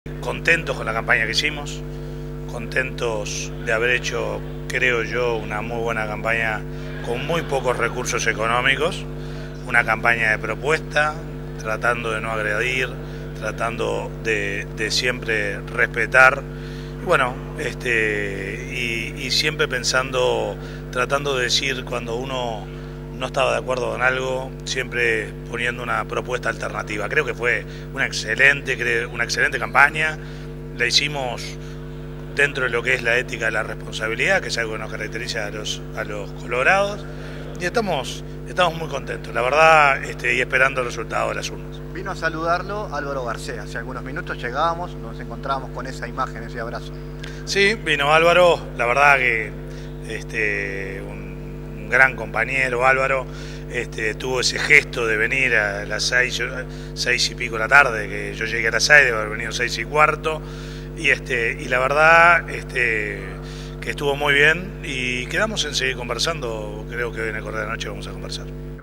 Contentos con la campaña que hicimos, contentos de haber hecho, creo yo, una muy buena campaña con muy pocos recursos económicos, una campaña de propuesta, tratando de no agredir, tratando de siempre respetar, y bueno, y siempre pensando, tratando de decir cuando uno no estaba de acuerdo con algo, siempre poniendo una propuesta alternativa. Creo que fue una excelente campaña, la hicimos dentro de lo que es la ética de la responsabilidad, que es algo que nos caracteriza a los colorados, y estamos muy contentos, la verdad, y esperando el resultado de las urnas. Vino a saludarlo Álvaro García. Hace algunos minutos llegábamos, nos encontrábamos con esa imagen, ese abrazo. Sí, vino Álvaro, la verdad que un gran compañero Álvaro, tuvo ese gesto de venir a las 6 y pico de la tarde, que yo llegué a las 6, debe haber venido 6:15, y la verdad que estuvo muy bien y quedamos en seguir conversando. Creo que hoy en el correo de la noche vamos a conversar.